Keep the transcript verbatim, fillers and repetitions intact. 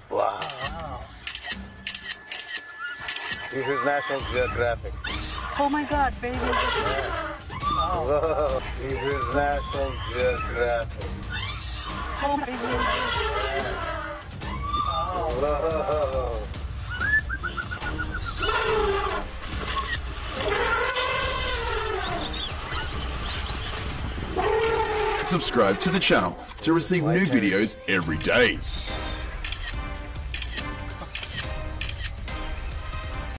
Wow. Wow. This is National Geographic. Oh my God, baby. Oh. Whoa. This is National Geographic. Oh my God. Whoa. Subscribe to the channel to receive new videos every day.